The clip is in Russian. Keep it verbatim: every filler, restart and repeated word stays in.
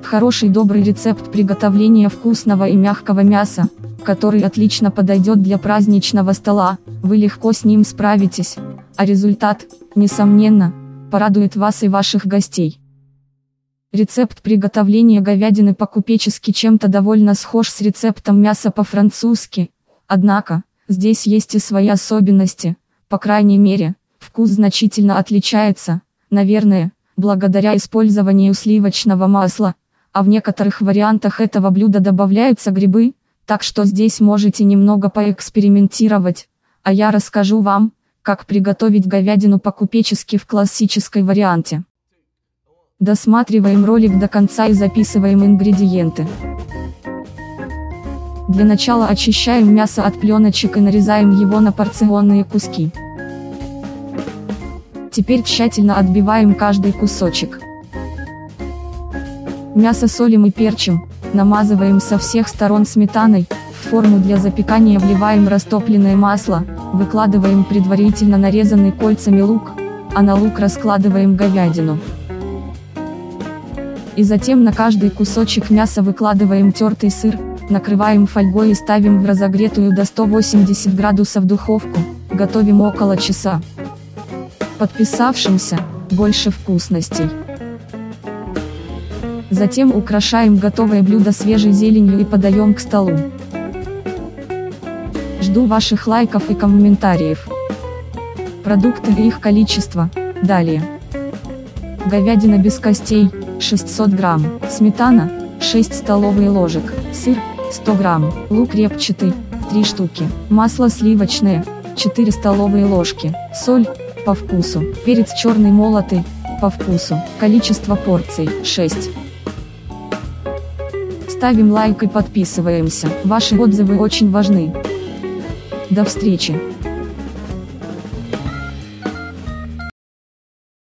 Хороший добрый рецепт приготовления вкусного и мягкого мяса, который отлично подойдет для праздничного стола, вы легко с ним справитесь, а результат, несомненно, порадует вас и ваших гостей. Рецепт приготовления говядины по-купечески чем-то довольно схож с рецептом мяса по-французски, однако, здесь есть и свои особенности, по крайней мере, вкус значительно отличается, наверное, благодаря использованию сливочного масла, а в некоторых вариантах этого блюда добавляются грибы, так что здесь можете немного поэкспериментировать, а я расскажу вам, как приготовить говядину по-купечески в классической варианте. Досматриваем ролик до конца и записываем ингредиенты. Для начала очищаем мясо от пленочек и нарезаем его на порционные куски. Теперь тщательно отбиваем каждый кусочек. Мясо солим и перчим, намазываем со всех сторон сметаной, в форму для запекания вливаем растопленное масло, выкладываем предварительно нарезанный кольцами лук, а на лук раскладываем говядину. И затем на каждый кусочек мяса выкладываем тертый сыр, накрываем фольгой и ставим в разогретую до ста восьмидесяти градусов духовку, готовим около часа. Подписавшимся, больше вкусностей. Затем украшаем готовое блюдо свежей зеленью и подаем к столу. Жду ваших лайков и комментариев. Продукты и их количество, далее. Говядина без костей, шестьсот грамм, сметана, шесть столовых ложек, сыр, сто грамм, лук репчатый, три штуки, масло сливочное, четыре столовые ложки, соль, по вкусу, перец черный молотый, по вкусу, количество порций, шесть. Ставим лайк и подписываемся, ваши отзывы очень важны. До встречи!